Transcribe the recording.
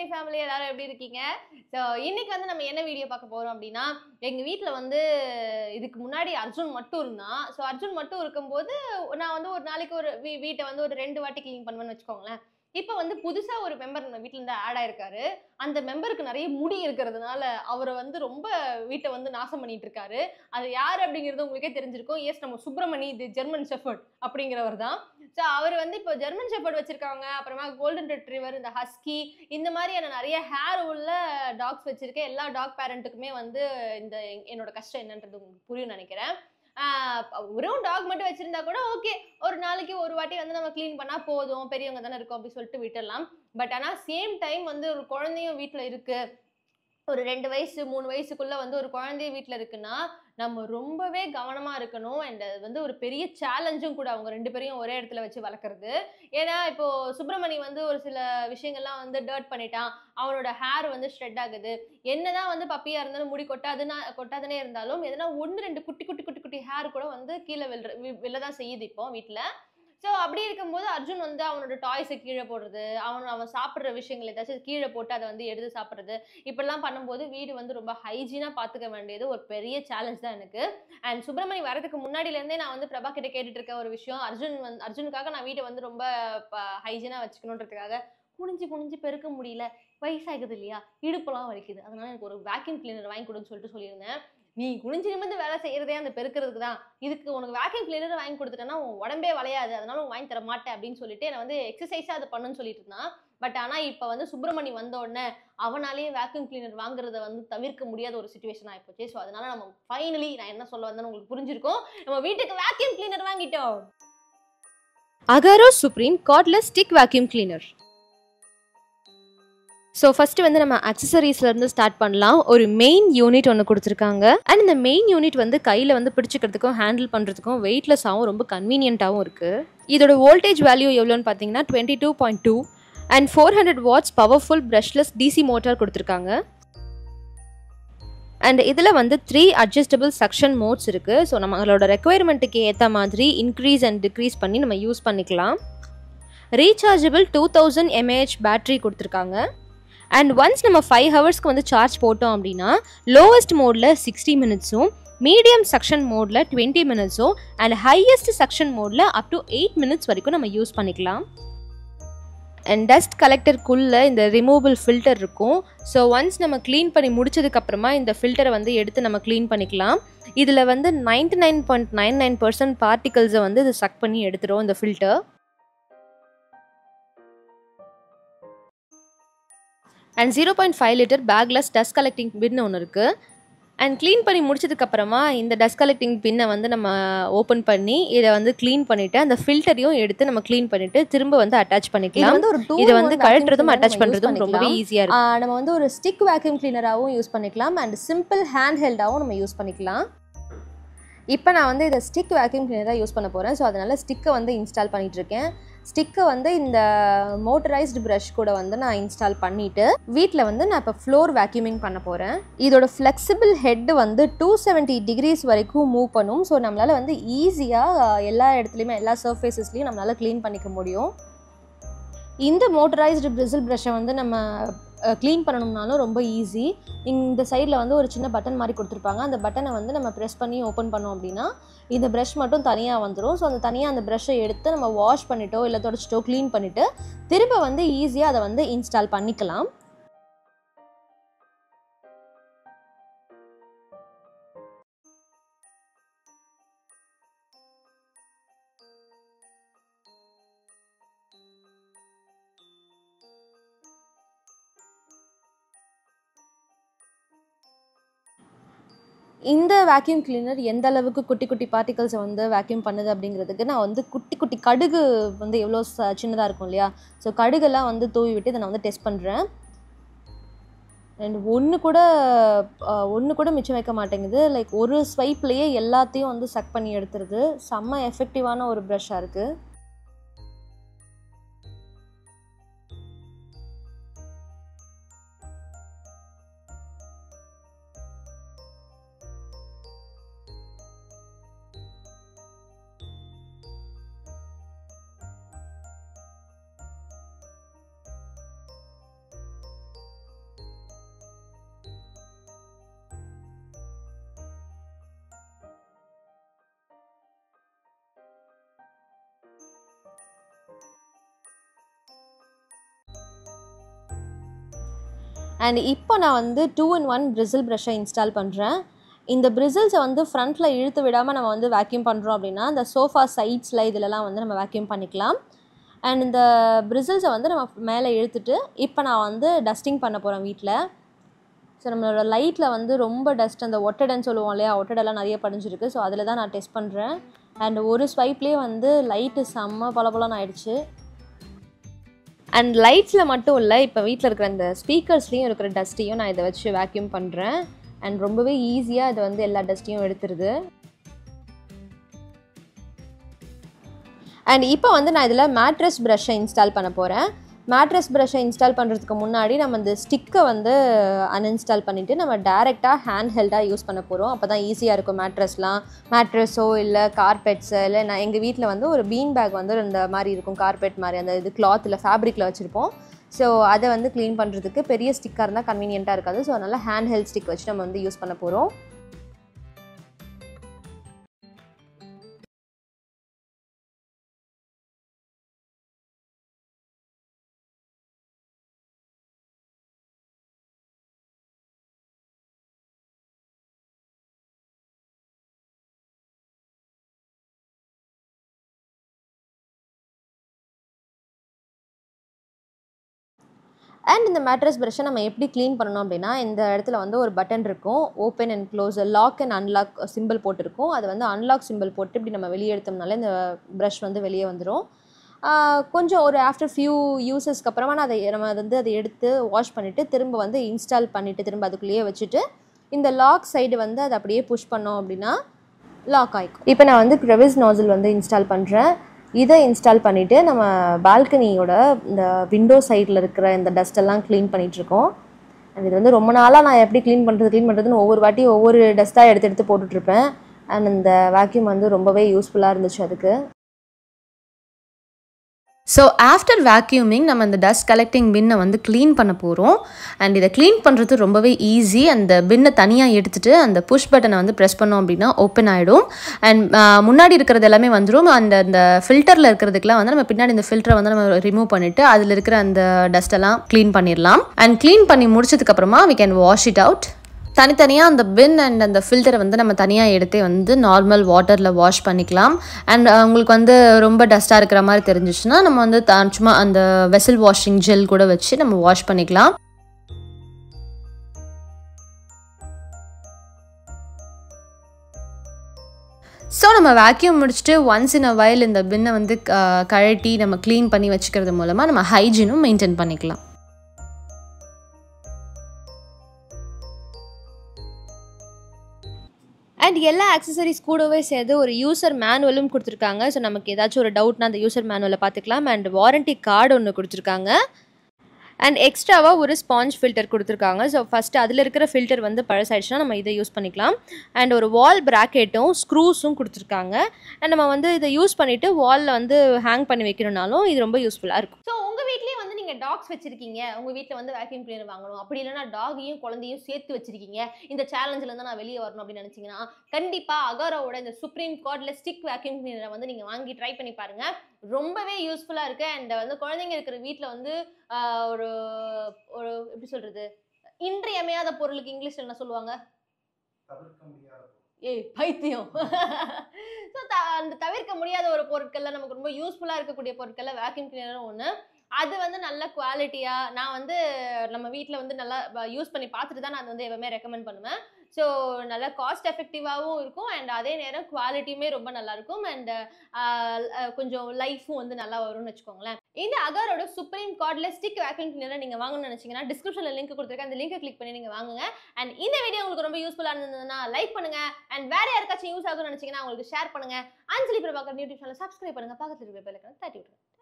Family எல்லாரும் எப்படி இருக்கீங்க? ஸோ இன்னைக்கு வந்து நம்ம என்ன வீடியோ பார்க்க போறோம் அப்படின்னா, எங்க வீட்ல வந்து இதுக்கு முன்னாடி அர்ஜுன் மட்டும் இருந்தான். ஸோ அர்ஜுன் மட்டும் இருக்கும்போது, நான் வந்து ஒரு நாளைக்கு ஒரு வீட்ட வந்து ஒரு 2 வாட்டி கிளீன் பண்ணுவேன்னு வச்சுக்கோங்களேன். இப்ப வந்து புதுசா ஒரு மெம்பர் நம்ம வீட்ல இருந்து ஆட் ஆயிருக்காரு. அந்த மெம்பருக்கு நெறைய முடி இருக்கிறதுனால, அவர வந்து ரொம்ப வீட்ட வந்து நாசம் பண்ணிட்டு இருக்காரு. அது யாரு அப்படிங்கிறது உங்களுக்கே தெரிஞ்சிருக்கும். எஸ் நம்ம சுப்ரமணி தி ஜெர்மன் ஷெப்பர்ட் அப்படிங்கிறவர் தான். ஸோ அவரு வந்து இப்போ ஜெர்மன் ஷெப்பர்ட் வச்சிருக்காங்க. அப்புறமா கோல்டன் ரெட்ரீவர், இந்த ஹஸ்கி இந்த மாதிரியான நெறைய ஹேர் உள்ள டாக்ஸ் வச்சிருக்கேன். எல்லா டாக் பேரண்ட்டுக்குமே வந்து இந்த என்னோட கஷ்டம் என்னன்றது உங்களுக்கு புரியும்னு நெனைக்கிறேன். ஆ வெறும் டாக் மட்டும் வச்சிருந்தா கூட ஓகே. ஒரு நாளைக்கு ஒரு வாட்டி வந்து நம்ம கிளீன் பண்ணா போதும். பெரியவங்க தானே இருக்கோம் அப்டி சொல்லிட்டு விட்டுறலாம். பட் ஆனா சேம் டைம் வந்து ஒரு குழந்தையும் வீட்ல இருக்கு. ஒரு 2 வயசு, 3 வயசுக்குள்ள வந்து ஒரு குழந்தை வீட்ல இருக்குன்னா, நம்ம ரொம்பவே கவனமா இருக்கணும். அண்ட் அது வந்து ஒரு பெரிய சேலஞ்சும் கூட. அவங்க 2 பேரையும் ஒரே இடத்துல வச்சு வளர்க்கறது. ஏன்னா, இப்போ சுப்ரமணி வந்து ஒரு சில விஷயங்கள்லாம் வந்து டர்ட் பண்ணிட்டான். அவனோட ஹேர் வந்து ஷ்ரெட் ஆகுது. என்னதான் வந்து பப்பியா இருந்தாலும் முடி கொட்டாதுன்னே இருந்தாலும், எதனா 1, 2 குட்டி ஹேர் கூட வந்து கீழ விழ தான் செய்யுது இப்போ வீட்ல. ஸோ அப்படி இருக்கும்போது அர்ஜுன் வந்து அவனோட டாய்ஸ கீழ போடுறது, அவன் சாப்பிடுற விஷயங்கள் ஏதாச்சும் கீழ போட்டு அத வந்து எடுத்து சாப்பிடுறது, இப்படிலாம் பண்ணும்போது வீடு வந்து ரொம்ப ஹைஜீனா பார்த்துக்க வேண்டியது ஒரு பெரிய சேலஞ்ச் தான் எனக்கு. அண்ட் சுப்ரமணி வரதுக்கு முன்னாடில இருந்தே நான் வந்து பிரபா கிட்ட கேட்டுட்டு இருக்க ஒரு விஷயம், அர்ஜுனுக்காக நான் வீட வந்து ரொம்ப ஹைஜீனா வச்சுக்கணுன்றதுக்காக, குனிஞ்சு குனிஞ்சு பெருக்க முடியல. வயசாகுது இல்லையா? இடுப்புலாம் வலிக்குது. அதனால எனக்கு ஒரு வேக்யூம் கிளீனர் வாங்கி குடுன்னு சொல்லிட்டு சொல்லியிருந்தேன். நீ குனிஞ்சு நிமிர்ந்து வேலை செய்யறதே அந்த பெருக்கிறதுக்கு தான். இதுக்கு உனக்கு வேக்யூம் கிளீனர் வாங்கி குடுத்துட்டேன்னா, உன் உடம்பே வளையாது. அதனால உனக்கு வாங்கி தர மாட்டேன் அப்படின்னு சொல்லிட்டு என்ன வந்து எக்ஸர்சைஸா அத பண்ணுன்னு சொல்லிட்டு இருந்தான். பட் ஆனா இப்ப வந்து சுப்ரமணி வந்த உடனே அவனாலேயே வேக்யூம் கிளீனர் வாங்குறத வந்து தவிர்க்க முடியாத ஒரு சிச்சுவேஷன் ஆயிப்போச்சு. ஸோ அதனால நம்ம ஃபைனலி நான் என்ன சொல்ல வந்தேன்னு உங்களுக்கு புரிஞ்சிருக்கும். நம்ம வீட்டுக்கு வேக்யூம் கிளீனர் வாங்கிட்டோம். Agaro Supreme Cordless Stick Vacuum Cleaner. So first வந்து நம்ம அக்சசரிஸ்லேருந்து ஸ்டார்ட் பண்ணலாம். ஒரு மெயின் யூனிட் ஒன்று கொடுத்துருக்காங்க. அண்ட் இந்த மெயின் யூனிட் வந்து கையில் வந்து பிடிச்சிக்கிறதுக்கும் ஹேண்டில் பண்ணுறதுக்கும் வெயிட்லெஸ்ஸாகவும் ரொம்ப கன்வீனியண்ட்டாகவும் இருக்குது. இதோட வோல்டேஜ் வேல்யூ எவ்வளோன்னு பார்த்தீங்கன்னா 22.2 and 400 watts powerful brushless DC motor கொடுத்துருக்காங்க. அண்ட் இதில் வந்து 3 அட்ஜஸ்டபிள் சக்ஷன் மோட்ஸ் இருக்குது. ஸோ நம்மளோட ரெக்குயர்மெண்ட்டுக்கு ஏற்ற மாதிரி இன்க்ரீஸ் அண்ட் டிக்ரீஸ் பண்ணி நம்ம யூஸ் பண்ணிக்கலாம். ரீசார்ஜபிள் 2000 mAh பேட்டரி கொடுத்துருக்காங்க. அண்ட் ஒன்ஸ் நம்ம 5 ஹவர்ஸ்க்கு வந்து சார்ஜ் போட்டோம் அப்படின்னா லோவஸ்ட் மோடில் 60 மினிட்ஸும், மீடியம் சக்ஷன் மோடில் 20 மினிட்ஸும் அண்ட் ஹையஸ்ட் சக்ஷன் மோடில் அப் டு 8 மினிட்ஸ் வரைக்கும் நம்ம யூஸ் பண்ணிக்கலாம். அண்ட் டஸ்ட் கலெக்டருக்குள்ளே இந்த ரிமூவபிள் ஃபில்டர் இருக்கும். ஸோ ஒன்ஸ் நம்ம க்ளீன் பண்ணி முடிச்சதுக்கப்புறமா இந்த ஃபில்டரை வந்து எடுத்து நம்ம க்ளீன் பண்ணிக்கலாம். இதில் வந்து 99.99% பார்ட்டிகல்ஸை வந்து இது சக் பண்ணி எடுத்துரும் இந்த filter. And 0.5 litre bagless dust collecting bin ஒன்று இருக்குது. அண்ட் க்ளீன் பண்ணி முடிச்சதுக்கப்புறமா இந்த டஸ்ட் கலெக்டிங் பின்னை வந்து நம்ம ஓப்பன் பண்ணி இதை வந்து க்ளீன் பண்ணிவிட்டு அந்த ஃபில்டரையும் எடுத்து நம்ம க்ளீன் பண்ணிவிட்டு திரும்ப வந்து அட்டாச் பண்ணிக்கலாம். இதை வந்து கழட்டுறதும் அட்டாச் பண்ணுறதும் ரொம்பவே ஈஸியாக இருக்கும். நம்ம வந்து ஒரு ஸ்டிக் வேக்யூம் கிளீனராகவும் யூஸ் பண்ணிக்கலாம் அண்ட் சிம்பிள் ஹேண்ட் ஹெல்டாகவும் நம்ம யூஸ் பண்ணிக்கலாம். இப்போ நான் வந்து இதை ஸ்டிக் வேக்யூம் கிளீனராக யூஸ் பண்ண போகிறேன். ஸோ அதனால் ஸ்டிக்கை வந்து இன்ஸ்டால் பண்ணிகிட்ருக்கேன். ஸ்டிக்கை வந்து இந்த மோட்டரைஸ்டு ப்ரஷ் கூட வந்து நான் இன்ஸ்டால் பண்ணிவிட்டு வீட்டில் வந்து நான் இப்போ ஃப்ளோர் வேக்யூமிங் பண்ண போகிறேன். இதோட ஃப்ளெக்சிபிள் ஹெட்டு வந்து 270 டிகிரிஸ் வரைக்கும் மூவ் பண்ணும். ஸோ நம்மளால் வந்து ஈஸியாக எல்லா இடத்துலையுமே எல்லா சர்ஃபேஸஸ்லையும் நம்மளால் க்ளீன் பண்ணிக்க முடியும். இந்த மோட்டரைஸ்டு பிரிசில் ப்ரஷ்ஷை வந்து நம்ம க்ளீன் பண்ணணும்னாலும் ரொம்ப ஈஸி. இந்த சைடில் வந்து ஒரு சின்ன பட்டன் மாதிரி கொடுத்துருப்பாங்க. அந்த பட்டனை வந்து நம்ம ப்ரெஸ் பண்ணி ஓப்பன் பண்ணோம் அப்படின்னா இந்த ப்ரஷ் மட்டும் தனியாக வந்துடும். ஸோ அந்த தனியாக அந்த ப்ரஷ்ஷை எடுத்து நம்ம வாஷ் பண்ணிட்டோ இல்லை தொடச்சிட்டோ க்ளீன் பண்ணிவிட்டு திரும்ப வந்து ஈஸியாக அதை வந்து இன்ஸ்டால் பண்ணிக்கலாம். இந்த வேக்யூம் கிளீனர் எந்த அளவுக்கு குட்டி குட்டி பார்ட்டிகல்ஸை வந்து வேக்யூம் பண்ணுது அப்படிங்கிறதுக்கு நான் வந்து குட்டி குட்டி கடுகு வந்து எவ்வளோ சின்னதாக இருக்கும் இல்லையா, ஸோ கடுகெல்லாம் வந்து தூவி விட்டு இதை நான் வந்து டெஸ்ட் பண்ணுறேன். அண்ட் ஒன்று கூட மிச்சம் வைக்க மாட்டேங்குது. லைக் ஒரு ஸ்வைப்லேயே எல்லாத்தையும் வந்து சக் பண்ணி எடுத்துருது. செம்ம எஃபெக்டிவான ஒரு ப்ரஷ்ஷாக இருக்குது. அண்ட் இப்போ நான் வந்து 2-in-1 bristle ப்ரஷ்ஷை இன்ஸ்டால் பண்ணுறேன். இந்த பிரிசில்ஸை வந்து ஃப்ரண்ட்டில் இழுத்து விடாமல் நம்ம வந்து வேக்யூம் பண்ணுறோம் அப்படின்னா இந்த சோஃபா சைட்ஸில் இதிலலாம் வந்து நம்ம வேக்யூம் பண்ணிக்கலாம். அண்ட் இந்த பிரிசில்ஸை வந்து நம்ம மேலே இழுத்துட்டு இப்போ நான் வந்து டஸ்டிங் பண்ண போகிறேன் வீட்டில். ஸோ நம்மளோட லைட்டில் வந்து ரொம்ப டஸ்ட் அந்த ஒட்டடைன்னு சொல்லுவோம் இல்லையா, ஒட்டடெல்லாம் நிறைய படிஞ்சிருக்கு. ஸோ அதில் தான் நான் டெஸ்ட் பண்ணுறேன். அண்ட் ஒரு ஸ்வைப்லேயே வந்து லைட்டு செம்ம பலபலன்னு ஆயிடுச்சு. அண்ட் லைட்ஸில் மட்டும் இல்லை, இப்போ வீட்டில் இருக்கிற இந்த ஸ்பீக்கர்ஸ்லேயும் இருக்கிற டஸ்ட்டையும் நான் இதை வச்சு வேக்யூம் பண்ணுறேன். அண்ட் ரொம்பவே ஈஸியாக இது வந்து எல்லா டஸ்ட்டையும் எடுத்துருது. அண்ட் இப்போ வந்து நான் இதில் மேட்ரஸ் ப்ரஷ்ஷை இன்ஸ்டால் பண்ண போகிறேன். மேட்ரஸ் ப்ரஷ்ஷை இன்ஸ்டால் பண்ணுறதுக்கு முன்னாடி நம்ம இந்த ஸ்டிக்கை வந்து அன்இன்ஸ்டால் பண்ணிவிட்டு நம்ம டேரெக்டாக ஹேண்ட் ஹெல்டாக யூஸ் பண்ண போகிறோம். அப்போ தான் ஈஸியாக இருக்கும். மேட்ரஸோ இல்லை கார்பெட்ஸோ இல்லை நான் எங்கள் வீட்டில் வந்து ஒரு பீன் பேக் வந்து இந்த மாதிரி இருக்கும், கார்பெட் மாதிரி அந்த இது கிளாத் இல்லை ஃபேப்ரிக்கில் வச்சுருப்போம். ஸோ அதை வந்து க்ளீன் பண்ணுறதுக்கு பெரிய ஸ்டிக்காக இருந்தால் கன்வீனியண்ட்டாக இருக்காது. ஸோ அதனால் ஹேண்ட் ஹெல்ட் ஸ்டிக் வச்சு நம்ம வந்து யூஸ் பண்ண போகிறோம். அண்ட் இந்த மேட்ரஸ் ப்ரஷ்ஷை நம்ம எப்படி க்ளீன் பண்ணணும் அப்படின்னா இந்த இடத்துல வந்து ஒரு பட்டன் இருக்கும், open and close, lock and unlock simple போட்டிருக்கும். அது வந்து அன்லாக் சிம்பிள் போட்டு இப்படி நம்ம வெளியே எடுத்தோம்னால இந்த ப்ரஷ் வந்து வெளியே வந்துடும். கொஞ்சம் ஒரு ஆஃப்டர் ஃபியூ யூசஸ்க்கு அப்புறமா நான் நம்ம வந்து அதை எடுத்து வாஷ் பண்ணிவிட்டு திரும்ப வந்து இன்ஸ்டால் பண்ணிவிட்டு திரும்ப அதுக்குள்ளேயே வச்சுட்டு இந்த லாக் சைடு வந்து அதை அப்படியே புஷ் பண்ணோம் அப்படின்னா லாக் ஆகிக்கும். இப்போ நான் வந்து க்ரெவிஸ் நாசில் வந்து இன்ஸ்டால் பண்ணுறேன். இதை இன்ஸ்டால் பண்ணிவிட்டு நம்ம பால்கனியோட இந்த விண்டோ சைடில் இருக்கிற இந்த டஸ்ட்டெல்லாம் க்ளீன் பண்ணிகிட்ருக்கோம். அண்ட் இது வந்து ரொம்ப நாளாக நான் எப்படி க்ளீன் பண்ணுறதுன்னு ஒவ்வொரு வாட்டி ஒவ்வொரு டஸ்ட்டாக எடுத்து போட்டுட்ருப்பேன். அண்ட் இந்த வேக்யூம் வந்து ரொம்பவே யூஸ்ஃபுல்லாக இருந்துச்சு அதுக்கு. ஸோ ஆஃப்டர் வேக்யூமிங் நம்ம இந்த டஸ்ட் கலெக்டிங் பின்னை வந்து க்ளீன் பண்ண போகிறோம். அண்ட் இதை க்ளீன் பண்ணுறது ரொம்பவே ஈஸி. அந்த பின்னை தனியாக எடுத்துகிட்டு அந்த புஷ் பட்டனை வந்து ப்ரெஸ் பண்ணோம் அப்படின்னா ஓப்பன் ஆகிடும். அண்ட் முன்னாடி இருக்கிறது எல்லாமே வந்துடும். அந்த ஃபில்டரில் இருக்கிறதுக்கெலாம் வந்து நம்ம பின்னாடி இந்த ஃபில்டரை வந்து நம்ம ரிமூவ் பண்ணிவிட்டு அதில் இருக்கிற அந்த டஸ்ட்டெல்லாம் க்ளீன் பண்ணிடலாம். அண்ட் க்ளீன் பண்ணி முடிச்சதுக்கப்புறமா we can wash it out. தனித்தனியாக அந்த பின் அண்ட் அந்த ஃபில்டரை வந்து நம்ம தனியாக எடுத்தே வந்து நார்மல் வாட்டரில் வாஷ் பண்ணிக்கலாம். அண்ட் உங்களுக்கு வந்து ரொம்ப டஸ்ட்டாக இருக்கிற மாதிரி தெரிஞ்சிச்சுன்னா நம்ம வந்து சும்மா அந்த வெசல் வாஷிங் ஜெல் கூட வச்சு நம்ம வாஷ் பண்ணிக்கலாம். ஸோ நம்ம வேக்யூம் முடிச்சுட்டு ஒன்ஸ் இன் அ வைல் இந்த பின்னை வந்து கழட்டி நம்ம க்ளீன் பண்ணி வச்சுக்கிறது மூலமாக நம்ம ஹைஜீனும் மெயின்டைன் பண்ணிக்கலாம். அண்ட் எல்லா ஆக்சசரிஸ் கூடவே சேர்த்து ஒரு யூசர் மேனுவலும் கொடுத்துருக்காங்க. ஸோ நமக்கு ஏதாச்சும் ஒரு டவுட்னா அந்த யூசர் மேனுவலை பார்த்துக்கலாம். அண்ட் வாரண்டி கார்டு ஒன்று கொடுத்துருக்காங்க. அண்ட் எக்ஸ்ட்ராவாக ஒரு ஸ்பாஞ்ச் ஃபில்டர் கொடுத்துருக்காங்க. ஸோ ஃபஸ்ட்டு அதில் இருக்கிற ஃபில்டர் வந்து பழசாயிடுச்சுன்னா நம்ம இதை யூஸ் பண்ணிக்கலாம். அண்ட் ஒரு வால் ப்ராக்கெட்டும் ஸ்க்ரூஸும் கொடுத்துருக்காங்க. அண்ட் நம்ம வந்து இதை யூஸ் பண்ணிவிட்டு வாலில் வந்து ஹேங் பண்ணி வைக்கணும்னாலும் இது ரொம்ப யூஸ்ஃபுல்லாக இருக்கும். ஸோ உங்கள் வீட்லேயே வந்து நீங்கள் டாக்ஸ் வச்சுருக்கீங்க, உங்கள் வீட்டில் வந்து வேக்யூம் கிளீனர் வாங்கணும், அப்படி இல்லைனா டாகையும் குழந்தையும் சேர்த்து வச்சுருக்கீங்க, இந்த சேலஞ்சிலேருந்து நான் வெளியே வரணும் அப்படின்னு நினச்சிங்கன்னா கண்டிப்பாக அகாராவோட இந்த சுப்ரீம் கார்ட்லெஸ் ஸ்டிக் வேக்யூம் கிளீனரை வந்து நீங்கள் வாங்கி ட்ரை பண்ணி பாருங்கள். ரொம்பவே யூஸ்ஃபுல்லாக இருக்குது. அண்ட் வந்து குழந்தைங்க இருக்கிற வீட்டில் வந்து ஒரு ஒரு எப்படி சொல்கிறது, இன்றியமையாத பொருளுக்கு இங்கிலீஷில் என்ன சொல்லுவாங்க? ஏய் பைத்தியம். ஸோ அந்த தவிர்க்க முடியாத ஒரு பொருட்களில் நமக்கு ரொம்ப யூஸ்ஃபுல்லாக இருக்கக்கூடிய பொருட்களில் வேக்யூம் கிளீனரும் ஒன்று. அது வந்து நல்ல குவாலிட்டியாக நான் வந்து நம்ம வீட்டில் வந்து நல்லா யூஸ் பண்ணி பார்த்துட்டு தான் நான் வந்து எப்பவுமே ரெக்கமெண்ட் பண்ணுவேன். ஸோ நல்லா காஸ்ட் எஃபெக்டிவாகவும் இருக்கும் அண்ட் அதே நேரம் குவாலிட்டியுமே ரொம்ப நல்லாயிருக்கும் அண்ட் கொஞ்சம் லைஃப்பும் வந்து நல்லா வரும்னு வச்சுக்கோங்களேன். இந்த அகாரோட Supreme cordless stick vacuum cleaner நீங்கள் வாங்கணும்னு நினச்சிங்கன்னா டிஸ்கிரிப்ஷனில் லிங்க் கொடுத்துருக்கேன். அந்த லிங்கை கிளிக் பண்ணி நீங்கள் வாங்குங்க. அண்ட் இந்த வீடியோ உங்களுக்கு ரொம்ப யூஸ்ஃபுல்லாக இருந்ததுன்னா லைக் பண்ணுங்கள். அண்ட் வேறு யாருக்காச்சும் யூஸ் ஆகும்னு நினச்சிங்கன்னா உங்களுக்கு ஷேர் பண்ணுங்கள். Anjali Prabhakar YouTube channel subscribe பண்ணுங்கள். பக்கத்தில் இருக்கிற பெல் ஐகானை தட்டி விட்டுருங்க.